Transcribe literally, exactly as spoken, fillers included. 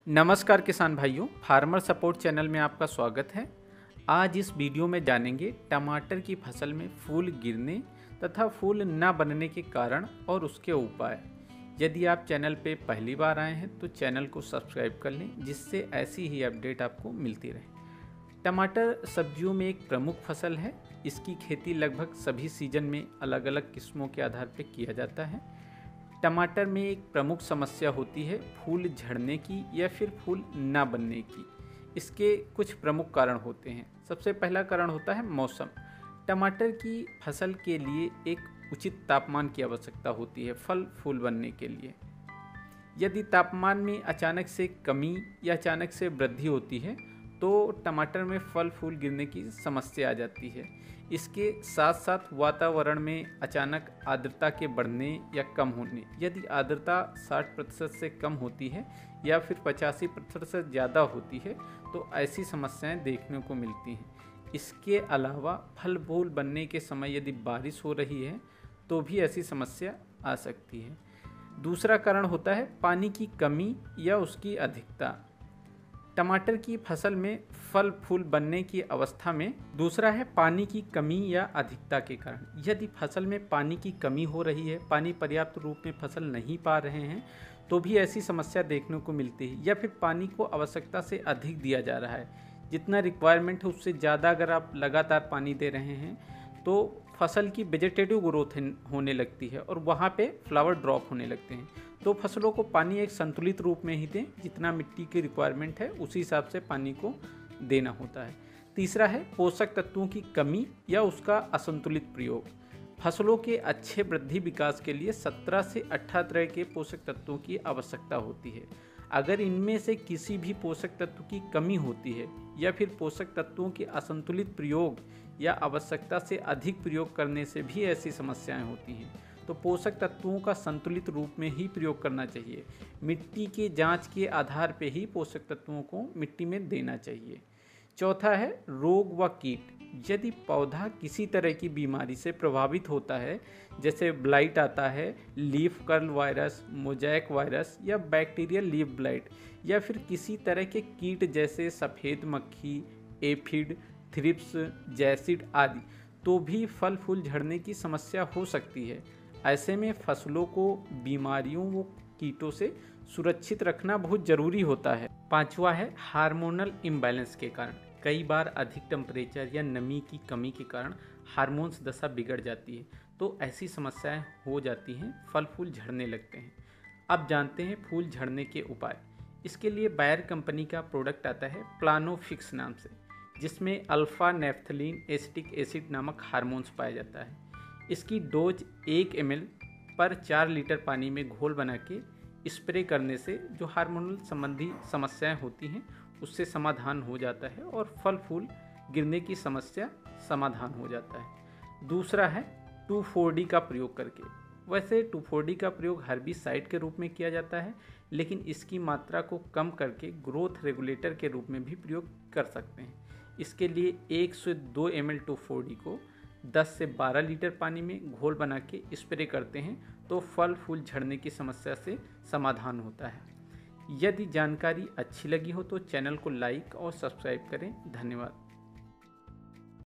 नमस्कार किसान भाइयों, फार्मर सपोर्ट चैनल में आपका स्वागत है। आज इस वीडियो में जानेंगे टमाटर की फसल में फूल गिरने तथा फूल न बनने के कारण और उसके उपाय। यदि आप चैनल पे पहली बार आए हैं तो चैनल को सब्सक्राइब कर लें, जिससे ऐसी ही अपडेट आपको मिलती रहे। टमाटर सब्जियों में एक प्रमुख फसल है। इसकी खेती लगभग सभी सीजन में अलग अलग किस्मों के आधार पर किया जाता है। टमाटर में एक प्रमुख समस्या होती है फूल झड़ने की या फिर फूल ना बनने की। इसके कुछ प्रमुख कारण होते हैं। सबसे पहला कारण होता है मौसम। टमाटर की फसल के लिए एक उचित तापमान की आवश्यकता होती है फल फूल बनने के लिए। यदि तापमान में अचानक से कमी या अचानक से वृद्धि होती है तो टमाटर में फल फूल गिरने की समस्या आ जाती है। इसके साथ साथ वातावरण में अचानक आर्द्रता के बढ़ने या कम होने, यदि आर्द्रता साठ प्रतिशत से कम होती है या फिर पचासी प्रतिशत से ज़्यादा होती है तो ऐसी समस्याएं देखने को मिलती हैं। इसके अलावा फल फूल बनने के समय यदि बारिश हो रही है तो भी ऐसी समस्या आ सकती है। दूसरा कारण होता है पानी की कमी या उसकी अधिकता। टमाटर की फसल में फल फूल बनने की अवस्था में दूसरा है पानी की कमी या अधिकता के कारण। यदि फसल में पानी की कमी हो रही है, पानी पर्याप्त रूप में फसल नहीं पा रहे हैं तो भी ऐसी समस्या देखने को मिलती है। या फिर पानी को आवश्यकता से अधिक दिया जा रहा है, जितना रिक्वायरमेंट है उससे ज़्यादा अगर आप लगातार पानी दे रहे हैं तो फसल की वेजिटेटिव ग्रोथ होने लगती है और वहाँ पे फ्लावर ड्रॉप होने लगते हैं। तो फसलों को पानी एक संतुलित रूप में ही दें, जितना मिट्टी की रिक्वायरमेंट है उसी हिसाब से पानी को देना होता है। तीसरा है पोषक तत्वों की कमी या उसका असंतुलित प्रयोग। फसलों के अच्छे वृद्धि विकास के लिए सत्रह से अठारह तरह के पोषक तत्वों की आवश्यकता होती है। अगर इनमें से किसी भी पोषक तत्व की कमी होती है या फिर पोषक तत्वों के असंतुलित प्रयोग या आवश्यकता से अधिक प्रयोग करने से भी ऐसी समस्याएं होती हैं। तो पोषक तत्वों का संतुलित रूप में ही प्रयोग करना चाहिए। मिट्टी के जांच के आधार पर ही पोषक तत्वों को मिट्टी में देना चाहिए। चौथा है रोग व कीट। यदि पौधा किसी तरह की बीमारी से प्रभावित होता है, जैसे ब्लाइट आता है, leaf curl virus, mosaic virus या बैक्टीरियल लीफ ब्लाइट, या फिर किसी तरह के कीट जैसे सफ़ेद मक्खी, एफिड, थ्रिप्स, जैसिड आदि, तो भी फल फूल झड़ने की समस्या हो सकती है। ऐसे में फसलों को बीमारियों व कीटों से सुरक्षित रखना बहुत ज़रूरी होता है। पांचवा है हार्मोनल इम्बैलेंस के कारण। कई बार अधिक टेम्परेचर या नमी की कमी के कारण हार्मोन्स दशा बिगड़ जाती है, तो ऐसी समस्याएं हो जाती हैं, फल फूल झड़ने लगते हैं। अब जानते हैं फूल झड़ने के उपाय। इसके लिए बायर कंपनी का प्रोडक्ट आता है प्लानोफिक्स नाम से, जिसमें अल्फा नेफ्थलीन एसिटिक एसिड नामक हार्मोन्स पाया जाता है। इसकी डोज एक एम एल पर चार लीटर पानी में घोल बना के स्प्रे करने से जो हार्मोनल संबंधी समस्याएं होती हैं उससे समाधान हो जाता है और फल फूल गिरने की समस्या समाधान हो जाता है। दूसरा है टू फोर डी का प्रयोग करके। वैसे टू फोर डी का प्रयोग हर्बिसाइड के रूप में किया जाता है, लेकिन इसकी मात्रा को कम करके ग्रोथ रेगुलेटर के रूप में भी प्रयोग कर सकते हैं। इसके लिए एक से दो M L two four D को दस से बारह लीटर पानी में घोल बना के स्प्रे करते हैं तो फल फूल झड़ने की समस्या से समाधान होता है। यदि जानकारी अच्छी लगी हो तो चैनल को लाइक और सब्सक्राइब करें। धन्यवाद।